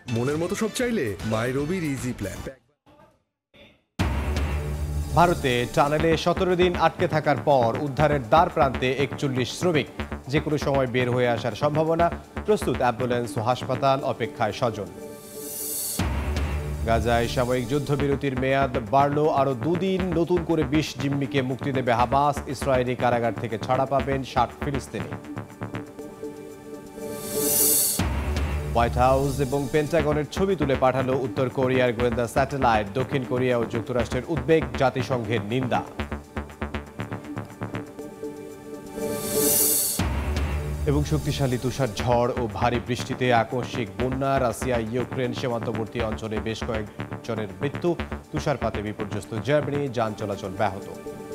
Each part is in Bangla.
মনের মতো সব চাইলে মাই রবির ইজি প্ল্যান। ভারতে টানেলে 17 দিন আটকে থাকার পর উদ্ধারের দ্বার প্রান্তে 41 শ্রমিক। যে কোনো সময় বের হয়ে আসার সম্ভাবনা। প্রস্তুত অ্যাম্বুলেন্স ও হাসপাতাল, অপেক্ষায় স্বজন। গাজায় সাময়িক যুদ্ধবিরতির মেয়াদ বাড়ল আরও 2 দিন। নতুন করে 20 জিম্মিকে মুক্তি দেবে হামাস। ইসরায়েলি কারাগার থেকে ছাড়া পাবেন 60 ফিলিস্তিনি। হোয়াইট হাউস এবং পেন্টাগনের ছবি তুলে পাঠালো উত্তর কোরিয়ার গোয়েন্দা স্যাটেলাইট। দক্ষিণ কোরিয়া ও যুক্তরাষ্ট্রের উদ্বেগ, জাতিসংঘের নিন্দা। এবং শক্তিশালী তুষার ঝড় ও ভারী বৃষ্টিতে আকস্মিক বন্যা। রাশিয়া ইউক্রেন সীমান্তবর্তী অঞ্চলে বেশ কয়েকজনের মৃত্যু। তুষারপাতে বিপর্যস্ত জার্মানি, যান চলাচল ব্যাহত।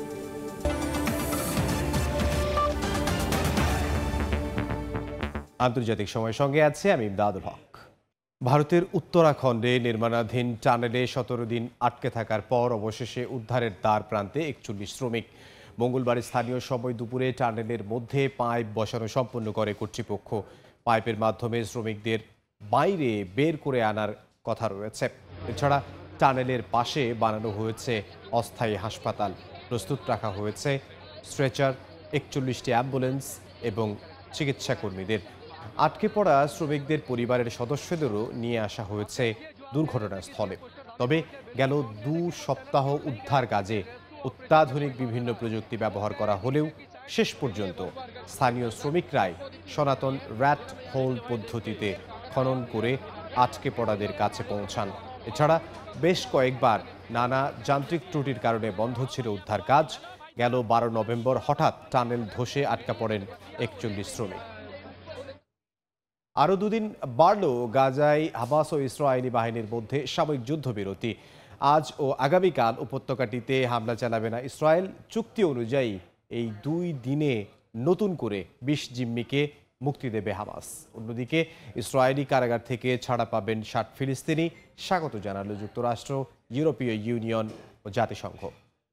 আন্তর্জাতিক সময়ের সঙ্গে আছে আমি ইমদাদুল হক। ভারতের উত্তরাখণ্ডে নির্মাণাধীন টানেলে 17 দিন আটকে থাকার পর অবশেষে উদ্ধারের দ্বার প্রান্তে 41 শ্রমিক। মঙ্গলবার স্থানীয় সময় দুপুরে টানেলের মধ্যে পাইপ বসানো সম্পন্ন করে কর্তৃপক্ষ। পাইপের মাধ্যমে শ্রমিকদের বাইরে বের করে আনার কথা রয়েছে। এছাড়া টানেলের পাশে বানানো হয়েছে অস্থায়ী হাসপাতাল। প্রস্তুত রাখা হয়েছে স্ট্রেচার, 41টি অ্যাম্বুলেন্স এবং চিকিৎসা কর্মীদের। আটকে পড়া শ্রমিকদের পরিবারের সদস্যদেরও নিয়ে আসা হয়েছে দুর্ঘটনাস্থলে। তবে গেল 2 সপ্তাহ উদ্ধার কাজে অত্যাধুনিক বিভিন্ন প্রযুক্তি ব্যবহার করা হলেও শেষ পর্যন্ত স্থানীয় শ্রমিকরাই সনাতন র্যাট হোল পদ্ধতিতে খনন করে আটকে পড়াদের কাছে পৌঁছান। এছাড়া বেশ কয়েকবার নানা যান্ত্রিক ত্রুটির কারণে বন্ধ ছিল উদ্ধার কাজ। গেল 12 নভেম্বর হঠাৎ টানেল ধসে আটকা পড়েন 41 শ্রমিক। আরও 2 দিন বাড়ল গাজায় হামাস ও ইসরায়েলি বাহিনীর মধ্যে সাময়িক যুদ্ধবিরতি। আজ ও আগামীকাল উপত্যকাটিতে হামলা চালাবে না ইসরায়েল। চুক্তি অনুযায়ী এই 2 দিনে নতুন করে 20 জিম্মিকে মুক্তি দেবে হামাস। অন্যদিকে ইসরায়েলি কারাগার থেকে ছাড়া পাবেন 60 ফিলিস্তিনি। স্বাগত জানালো যুক্তরাষ্ট্র, ইউরোপীয় ইউনিয়ন ও জাতিসংঘ।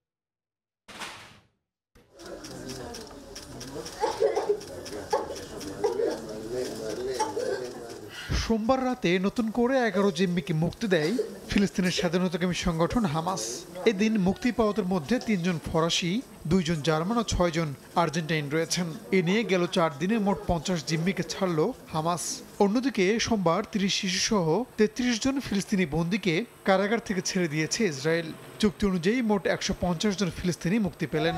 সোমবার রাতে নতুন করে 11 জিম্মিকে মুক্তি দেয় ফিলিস্তিনের স্বাধীনতাকামী সংগঠন হামাস। এদিন মুক্তি পাওয়াদের মধ্যে 3 জন ফরাসি, 2 জন জার্মান ও 6 জন আর্জেন্টাইন রয়েছেন। এ নিয়ে গেল 4 দিনে মোট 50 জিম্মিকে ছাড়ল হামাস। অন্যদিকে সোমবার 30 শিশুসহ 33 জন ফিলিস্তিনি বন্দীকে কারাগার থেকে ছেড়ে দিয়েছে ইসরায়েল। চুক্তি অনুযায়ী মোট 150 জন ফিলিস্তিনি মুক্তি পেলেন।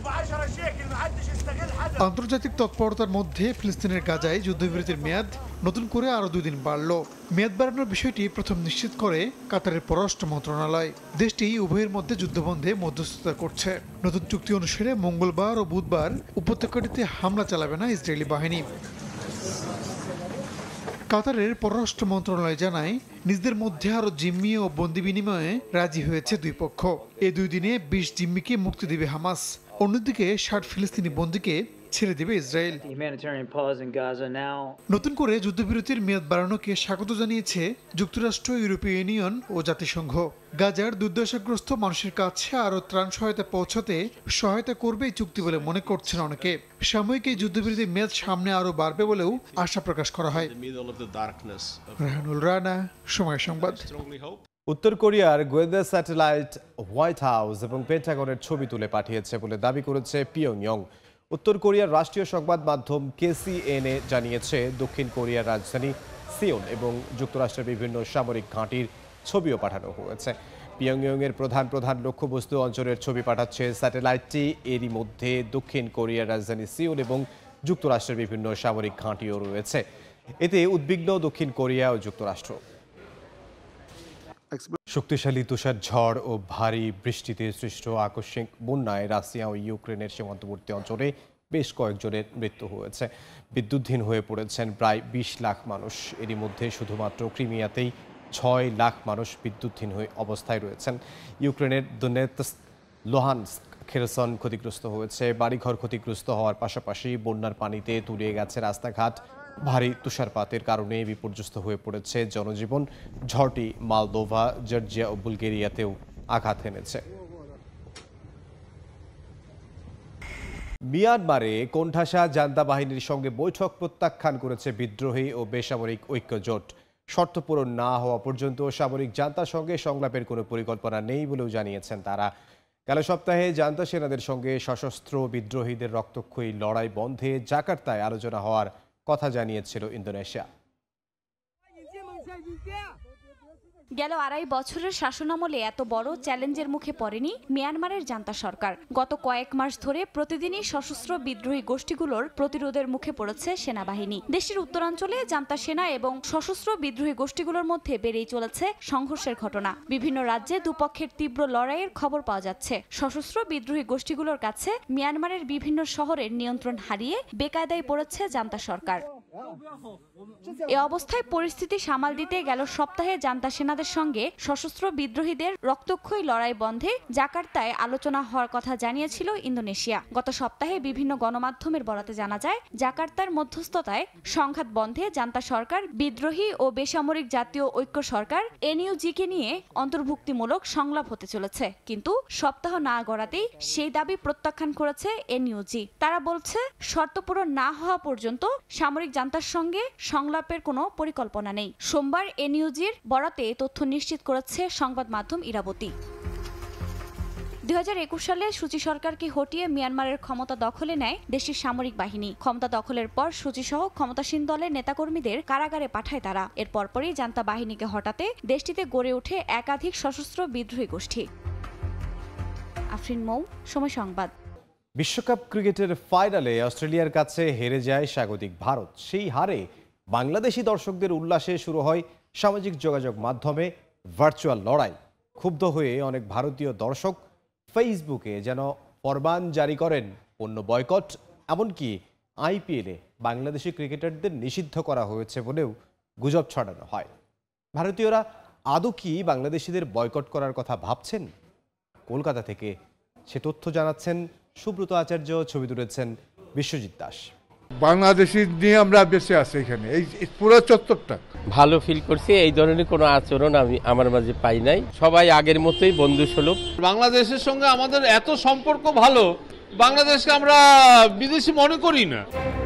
আন্তর্জাতিক তৎপরতার মধ্যে ফিলিস্তিনের গাজায় যুদ্ধবিরতির মেয়াদ নতুন করে আরও 2 দিন বাড়ল। মেয়াদ বাড়ানোর বিষয়টি প্রথম নিশ্চিত করে কাতারের পররাষ্ট্র মন্ত্রণালয়। দেশটি উভয়ের মধ্যে যুদ্ধবন্ধে মধ্যস্থতা করছে। নতুন চুক্তি অনুসারে মঙ্গলবার ও বুধবার উপত্যকাটিতে হামলা চালাবে না ইসরায়েলি বাহিনী। কাতারের পররাষ্ট্র মন্ত্রণালয় জানায়, নিজেদের মধ্যে আরও জিম্মি ও বন্দি বিনিময়ে রাজি হয়েছে 2 পক্ষ। এই 2 দিনে 20 জিম্মিকে মুক্তি দেবে হামাস। অন্যদিকে 60 ফিলিস্তিনি বন্দীকে ছেড়ে দেবে ইসরায়েল। নতুন করে যুদ্ধবিরতির মেয়াদ বাড়ানোকে স্বাগত জানিয়েছে যুক্তরাষ্ট্র, ইউরোপীয় ইউনিয়ন ও জাতিসংঘ। গাজার দুর্দশাগ্রস্ত মানুষের কাছে আরও ত্রাণ সহায়তা পৌঁছাতে সহায়তা করবে এই চুক্তি বলে মনে করছেন অনেকে। সাময়িক এই যুদ্ধবিরতির মেয়াদ সামনে আরও বাড়বে বলেও আশা প্রকাশ করা হয়। রাহানুল রানা, সময় সংবাদ। উত্তর কোরিয়ার গোয়েন্দা স্যাটেলাইট হোয়াইট হাউস এবং পেন্টাগনের ছবি তুলে পাঠিয়েছে বলে দাবি করেছে পিয়ংইয়ং। উত্তর কোরিয়ার রাষ্ট্রীয় সংবাদ মাধ্যম KCNA জানিয়েছে, দক্ষিণ কোরিয়ার রাজধানী সিওল এবং যুক্তরাষ্ট্রের বিভিন্ন সামরিক ঘাঁটির ছবিও পাঠানো হয়েছে। পিয়ংইয়ংয়ের প্রধান লক্ষ্যবস্তু অঞ্চলের ছবি পাঠাচ্ছে স্যাটেলাইটটি। এরই মধ্যে দক্ষিণ কোরিয়ার রাজধানী সিওল এবং যুক্তরাষ্ট্রের বিভিন্ন সামরিক ঘাঁটিও রয়েছে। এতে উদ্বিগ্ন দক্ষিণ কোরিয়া ও যুক্তরাষ্ট্র। শক্তিশালী তুষার ঝড় ও ভারী বৃষ্টিতে সৃষ্ট আকস্মিক বন্যায় রাশিয়া ও ইউক্রেনের সীমান্তবর্তী অঞ্চলে বেশ কয়েকজনের মৃত্যু হয়েছে। বিদ্যুৎহীন হয়ে পড়েছেন প্রায় 20 লাখ মানুষ। এরই মধ্যে শুধুমাত্র ক্রিমিয়াতেই 6 লাখ মানুষ বিদ্যুৎহীন হয়ে অবস্থায় রয়েছেন। ইউক্রেনের দোনেৎস্ক, লুহানস্ক, খেরসন ক্ষতিগ্রস্ত হয়েছে। বাড়িঘর ক্ষতিগ্রস্ত হওয়ার পাশাপাশি বন্যার পানিতে তলিয়ে গেছে রাস্তাঘাট। ভারী তুষারপাতের কারণে বিপর্যস্ত হয়ে পড়েছে জনজীবন। ঝড়টি মালদোভা, জর্জিয়া ও বুলগেরিয়াতেও আঘাত এনেছে। মিয়ানমারে কোণঠাসা জান্তা বাহিনীর সঙ্গে বৈঠক প্রত্যাখ্যান করেছে বিদ্রোহী ও বেসামরিক ঐক্য জোট। শর্ত পূরণ না হওয়া পর্যন্ত সামরিক জান্তার সঙ্গে সংলাপের কোনো পরিকল্পনা নেই বলেও জানিয়েছেন তারা। গেল সপ্তাহে জান্তা সেনাদের সঙ্গে সশস্ত্র বিদ্রোহীদের রক্তক্ষয়ী লড়াই বন্ধে জাকার্তায় আলোচনা হওয়ার কথা জানিয়েছিল ইন্দোনেশিয়া। গেল ২.৫ বছরের শাসনামলে এত বড় চ্যালেঞ্জের মুখে পড়েনি মিয়ানমারের জান্তা সরকার। গত কয়েক মাস ধরে প্রতিদিনই সশস্ত্র বিদ্রোহী গোষ্ঠীগুলোর প্রতিরোধের মুখে পড়েছে সেনাবাহিনী। দেশটির উত্তরাঞ্চলে জান্তা সেনা এবং সশস্ত্র বিদ্রোহী গোষ্ঠীগুলোর মধ্যে বেড়েই চলেছে সংঘর্ষের ঘটনা। বিভিন্ন রাজ্যে দুপক্ষের তীব্র লড়াইয়ের খবর পাওয়া যাচ্ছে। সশস্ত্র বিদ্রোহী গোষ্ঠীগুলোর কাছে মিয়ানমারের বিভিন্ন শহরের নিয়ন্ত্রণ হারিয়ে বেকায়দায় পড়েছে জান্তা সরকার। এ অবস্থায় পরিস্থিতি সামাল দিতে গেল সপ্তাহে জান্তা সেনাদের সঙ্গে সশস্ত্র বিদ্রোহীদের রক্তক্ষয়ী লড়াই বন্ধে জাকার্তায় আলোচনা হওয়ার কথা জানিয়েছিল ইন্দোনেশিয়া। গত সপ্তাহে বিভিন্ন গণমাধ্যমের বরাতে জানা যায়, জাকার্তার মধ্যস্থতায় সংঘাত বন্ধে জান্তা সরকার বিদ্রোহী ও বেসামরিক জাতীয় ঐক্য সরকার এনইউজিকে নিয়ে অন্তর্ভুক্তিমূলক সংলাপ হতে চলেছে। কিন্তু সপ্তাহ না গড়াতেই সেই দাবি প্রত্যাখ্যান করেছে এনইউজি। তারা বলছে, শর্ত পূরণ না হওয়া পর্যন্ত সামরিক জান্তার সঙ্গে সংলাপের কোনো পরিকল্পনা নেই। সোমবার এনইউজির বরাতে তথ্য নিশ্চিত করেছে সংবাদ মাধ্যম ইরাবতী। ২০২১ সালে সূচি সরকারকে হটিয়ে মিয়ানমারের ক্ষমতা দখলে নেয় দেশটির সামরিক বাহিনী। ক্ষমতা দখলের পর সূচি সহ ক্ষমতাসীন দলের নেতাকর্মীদের কারাগারে পাঠায় তারা। এর পরপরই জান্তা বাহিনীকে হটাতে দেশটিতে গড়ে ওঠে একাধিক সশস্ত্র বিদ্রোহী গোষ্ঠী। আফরিন মৌ, সময় সংবাদ। বিশ্বকাপ ক্রিকেটের ফাইনালে অস্ট্রেলিয়ার কাছে হেরে যায় স্বাগতিক ভারত। সেই হারে বাংলাদেশি দর্শকদের উল্লাসে শুরু হয় সামাজিক যোগাযোগ মাধ্যমে ভার্চুয়াল লড়াই। ক্ষুব্ধ হয়ে অনেক ভারতীয় দর্শক ফেসবুকে যেন ফরমান জারি করেন পণ্য বয়কট, এমনকি আইপিএলে বাংলাদেশি ক্রিকেটারদের নিষিদ্ধ করা হয়েছে বলেও গুজব ছড়ানো হয়। ভারতীয়রা আদৌ কি বাংলাদেশিদের বয়কট করার কথা ভাবছেন? কলকাতা থেকে সে তথ্য জানাচ্ছেন সুব্রত আচার্য, ছবি তুলেছেন বিশ্বজিৎ দাস। বাংলাদেশি নিয়ে আমরা বেঁচে আছি এখানে, এই পুরো চত্বরটা ভালো ফিল করছি। এই ধরনের কোনো আচরণ আমি আমার মাঝে পাই নাই। সবাই আগের মতোই বন্ধুসুলভ। বাংলাদেশের সঙ্গে আমাদের এত সম্পর্ক ভালো, বাংলাদেশকে আমরা বিদেশি মনে করি না।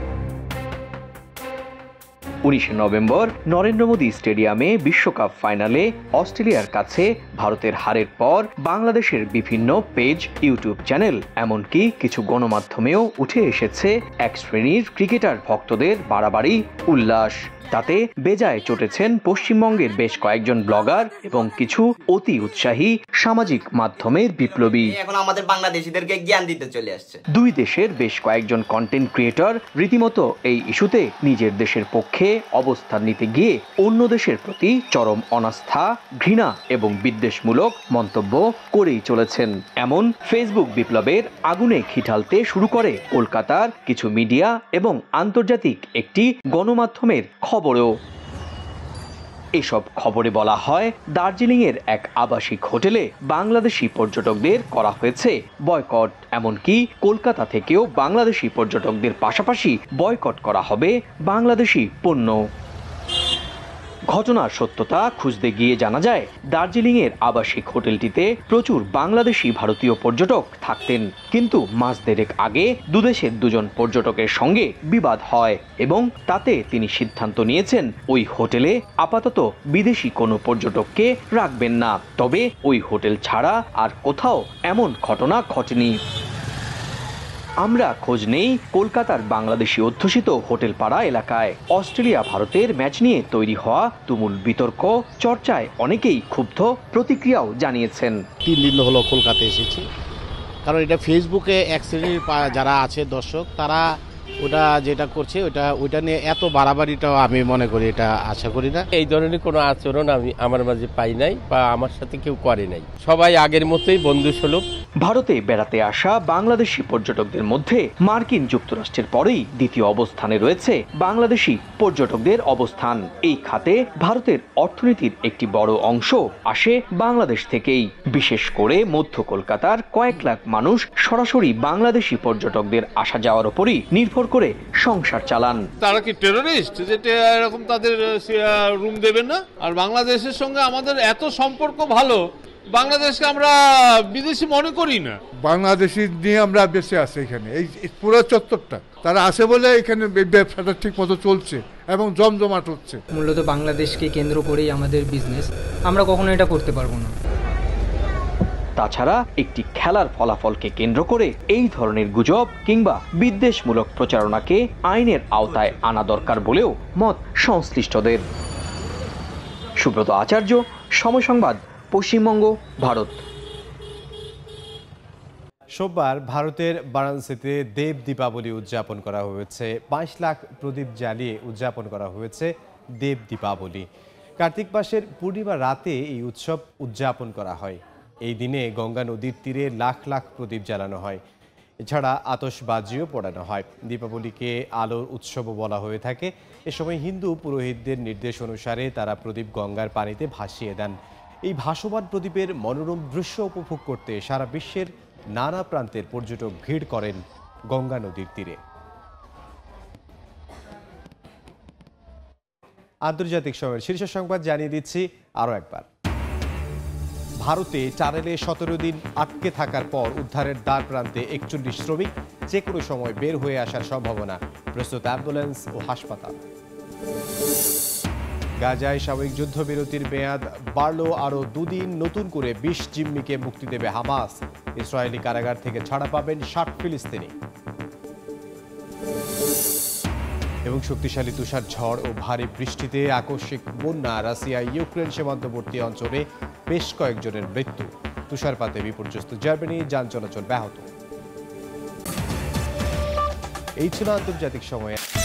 19 নভেম্বর নরেন্দ্র মোদী স্টেডিয়ামে বিশ্বকাপ ফাইনালে অস্ট্রেলিয়ার কাছে ভারতের হারের পর বাংলাদেশের বিভিন্ন পেজ, ইউটিউব চ্যানেল, এমনকি কিছু গণমাধ্যমেও উঠে এসেছে এক শ্রেণীর ক্রিকেটার ভক্তদের বাড়াবাড়ি উল্লাস। তাতে বেজায় চটেছেন পশ্চিমবঙ্গের বেশ কয়েকজন ব্লগার এবং কিছু অতি উৎসাহী সামাজিক মাধ্যমের বিপ্লবী। এখন আমাদের বাংলাদেশিদেরকে জ্ঞান দিতে চলে আসছে। দুই দেশের বেশ কয়েকজন কন্টেন্ট ক্রিয়েটর রীতিমতো এই ইস্যুতে নিজের দেশের পক্ষে অবস্থান নিতে গিয়ে অন্য দেশের প্রতি চরম অনাস্থা, ঘৃণা এবং বিদ্বেষমূলক মন্তব্য করেই চলেছেন। এমন ফেসবুক বিপ্লবের আগুনে ঘি ঢালতে শুরু করে কলকাতার কিছু মিডিয়া এবং আন্তর্জাতিক একটি গণমাধ্যমের খবরও। এসব খবরে বলা হয়, দার্জিলিংয়ের এক আবাসিক হোটেলে বাংলাদেশি পর্যটকদের করা হয়েছে বয়কট। এমনকি কলকাতা থেকেও বাংলাদেশি পর্যটকদের পাশাপাশি বয়কট করা হবে বাংলাদেশি পণ্য। ঘটনার সত্যতা খুঁজতে গিয়ে জানা যায়, দার্জিলিংয়ের আবাসিক হোটেলটিতে প্রচুর বাংলাদেশি ভারতীয় পর্যটক থাকতেন। কিন্তু মাস দেড়েক আগে দুদেশের দুজন পর্যটকের সঙ্গে বিবাদ হয় এবং তাতে তিনি সিদ্ধান্ত নিয়েছেন ওই হোটেলে আপাতত বিদেশি কোনো পর্যটককে রাখবেন না। তবে ওই হোটেল ছাড়া আর কোথাও এমন ঘটনা ঘটেনি। আমরা খোঁজ নেই কলকাতার বাংলাদেশি অধ্যুষিত হোটেল পাড়া এলাকায়। অস্ট্রেলিয়া ভারতের ম্যাচ নিয়ে তৈরি হওয়া তুমুল বিতর্ক চর্চায় অনেকেই ক্ষুব্ধ প্রতিক্রিয়াও জানিয়েছেন। 3 দিন হলো কলকাতায় এসেছি, কারণ এটা ফেসবুকে এক শ্রেণীর যারা আছে দর্শক, তারা ওটা যেটা করছে ওইটা নিয়ে এত বাড়াবাড়িটাও আমি মনে করি এটা আশা করি না। এই ধরনের কোনো আচরণ আমি আমার মাঝে পাই নাই বা আমার সাথে কেউ করে নাই। সবাই আগের মতোই বন্ধুসুলভ। ভারতে বেড়াতে আসা বাংলাদেশি পর্যটকদের মধ্যে মার্কিন যুক্তরাষ্ট্রের পরেই দ্বিতীয় অবস্থানে রয়েছে বাংলাদেশি পর্যটকদের অবস্থান। এই খাতে ভারতের অর্থনীতির একটি বড় অংশ আসে বাংলাদেশ থেকেই। বিশেষ করে মধ্য কলকাতার কয়েক লাখ মানুষ সরাসরি বাংলাদেশি পর্যটকদের আসা যাওয়ার উপরই নির্ভর করে সংসার চালান। তারা কি টেররিস্ট যেটা এরকম তাদের রুম দেবেন না? আর বাংলাদেশের সঙ্গে আমাদের এত সম্পর্ক ভালো, বাংলাদেশকে আমরা বিদেশি মনে করি না। বাংলাদেশি নিয়ে আমরা বেঁচে আছি এখানে, এই পুরো চত্বরটা তারা আছে বলে এখানে ব্যবসাটা ঠিক মতো চলছে এবং জমজমাট হচ্ছে। মূলত বাংলাদেশকে কেন্দ্র করেই আমাদের বিজনেস, আমরা কখনো এটা করতে পারবো না। তাছাড়া একটি খেলার ফলাফলকে কেন্দ্র করে এই ধরনের গুজব কিংবা বিদ্বেষমূলক প্রচারণাকে আইনের আওতায় আনা দরকার বলেও মত সংশ্লিষ্টদের। সুব্রত আচার্য, সময় সংবাদ, পশ্চিমবঙ্গ, ভারত। সোমবার ভারতের বারাণসীতে দেব দীপাবলি উদযাপন করা হয়েছে। 22 লাখ প্রদীপ জ্বালিয়ে উদযাপন করা হয়েছে দেব দীপাবলি। কার্তিক মাসের পূর্ণিমা রাতে এই উৎসব উদযাপন করা হয়। এই দিনে গঙ্গা নদীর তীরে লাখ লাখ প্রদীপ জ্বালানো হয়। এছাড়া আতশবাজিও পোড়ানো হয়। দীপাবলিকে আলোর উৎসবও বলা হয়ে থাকে। এ সময় হিন্দু পুরোহিতদের নির্দেশ অনুসারে তারা প্রদীপ গঙ্গার পানিতে ভাসিয়ে দেন। এই ভাসমান প্রদীপের মনোরম দৃশ্য উপভোগ করতে সারা বিশ্বের নানা প্রান্তের পর্যটক ভিড় করেন গঙ্গা নদীর তীরে। আন্তর্জাতিক সময়ের শীর্ষ সংবাদ জানিয়ে দিচ্ছি আরও একবার। ভারতে টানেলে 17 দিন আটকে থাকার পর উদ্ধারের দ্বার প্রান্তে 41 শ্রমিক। যে কোনো সময় বের হয়ে আসার সম্ভাবনা, প্রস্তুত অ্যাম্বুলেন্স ও হাসপাতাল। গাজায় সাময়িক যুদ্ধবিরতির মেয়াদ বাড়ল আরও 2 দিন। নতুন করে 20 জিম্মিকে মুক্তি দেবে হামাস। ইসরায়েলি কারাগার থেকে ছাড়া পাবেন 60 ফিলিস্তিনি। এবং শক্তিশালী তুষার ঝড় ও ভারী বৃষ্টিতে আকস্মিক বন্যা। রাশিয়া ইউক্রেন সীমান্তবর্তী অঞ্চলে বেশ কয়েকজনের মৃত্যু। তুষারপাতে বিপর্যস্ত জার্মানি, যান চলাচল ব্যাহত। এই ছিল আন্তর্জাতিক সময়।